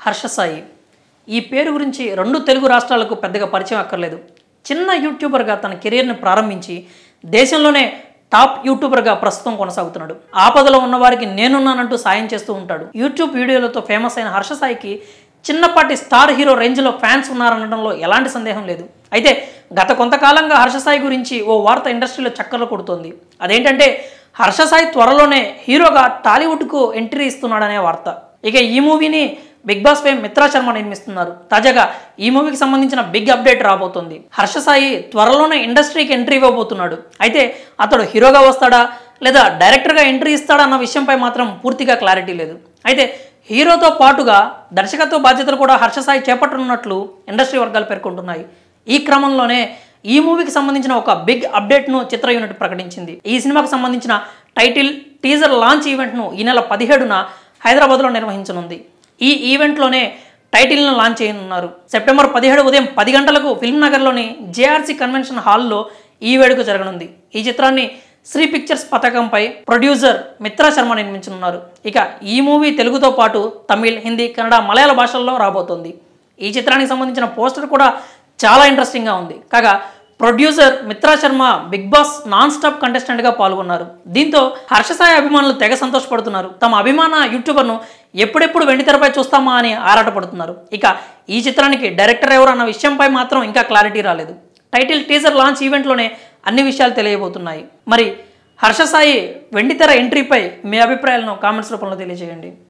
హర్ష సాయి ఈ పేరు గురించి రెండు తెలుగు రాష్ట్రాలకు పెద్దగా పరిచయం అక్కర్లేదు. చిన్న యూట్యూబర్గా తన కెరీర్ని ప్రారంభించి దేశంలోనే టాప్ యూట్యూబర్గా ప్రస్తుతం కొనసాగుతున్నాడు. ఆపదలో ఉన్నవారికి నేనున్నానంటూ సాయం చేస్తూ ఉంటాడు. యూట్యూబ్ వీడియోలతో ఫేమస్ అయిన హర్ష సాయికి చిన్నపాటి స్టార్ హీరో రేంజ్లో ఫ్యాన్స్ ఉన్నారనడంలో ఎలాంటి సందేహం లేదు. అయితే గత కొంతకాలంగా హర్ష సాయి గురించి ఓ వార్త ఇండస్ట్రీలో చక్కర్లు కొడుతోంది. అదేంటంటే హర్ష సాయి త్వరలోనే హీరోగా టాలీవుడ్కు ఎంట్రీ ఇస్తున్నాడనే వార్త. ఇక ఈ మూవీని big boss fame Mitra Sharma నిర్మిస్తున్నారు. తాజాగా ఈ మూవీకి సంబంధించిన బిగ్ అప్డేట్ రాబోతోంది. హర్ష సాయి త్వరలోనే ఇండస్ట్రీకి ఎంట్రీ ఇవ్వబోతున్నాడు. అయితే అతడు హీరోగా వస్తాడా లేదా డైరెక్టర్గా ఎంట్రీ ఇస్తాడా అన్న విషయంపై మాత్రం పూర్తిగా క్లారిటీ లేదు. అయితే హీరోతో పాటుగా దర్శకత్వ బాధ్యతలు కూడా హర్ష సాయి చేపట్టనున్నట్లు ఇండస్ట్రీ వర్గాలు పేర్కొంటున్నాయి. ఈ క్రమంలోనే ఈ మూవీకి సంబంధించిన ఒక బిగ్ అప్డేట్ను చిత్ర యూనిట్ ప్రకటించింది. ఈ సినిమాకు సంబంధించిన టైటిల్ టీజర్ లాంచ్ ఈవెంట్ను ఈ నెల 17న హైదరాబాద్లో నిర్వహించనుంది. ఈ ఈవెంట్లోనే టైటిల్ను లాంచ్ చేయనున్నారు. సెప్టెంబర్ 17 ఉదయం 10 గంటలకు ఫిల్మ్ నగర్లోని జేఆర్సీ కన్వెన్షన్ హాల్లో ఈ వేడుక జరగనుంది. ఈ చిత్రాన్ని శ్రీ పిక్చర్స్ పతాకంపై ప్రొడ్యూసర్ మిత్రా శర్మ నిర్మించనున్నారు. ఇక ఈ మూవీ తెలుగుతో పాటు తమిళ్, హిందీ, కన్నడ, మలయాళ భాషల్లో రాబోతోంది. ఈ చిత్రానికి సంబంధించిన పోస్టర్ కూడా చాలా ఇంట్రెస్టింగ్గా ఉంది. కాగా producer Mitra Sharma big boss non stop కంటెస్టెంట్గా పాల్గొన్నారు. దీంతో హర్ష సాయి అభిమానులు తెగ సంతోషపడుతున్నారు. తమ అభిమాన యూట్యూబర్ను ఎప్పుడెప్పుడు వెండితెరపై చూస్తామా అని ఆరాటపడుతున్నారు. ఇక ఈ చిత్రానికి డైరెక్టర్ ఎవరు అన్న విషయంపై మాత్రం ఇంకా క్లారిటీ రాలేదు. టైటిల్ టీజర్ లాంచ్ ఈవెంట్లోనే అన్ని విషయాలు తెలియబోతున్నాయి. మరి హర్ష సాయి వెండితెర ఎంట్రీపై మీ అభిప్రాయాలను కామెంట్స్ రూపంలో తెలియజేయండి.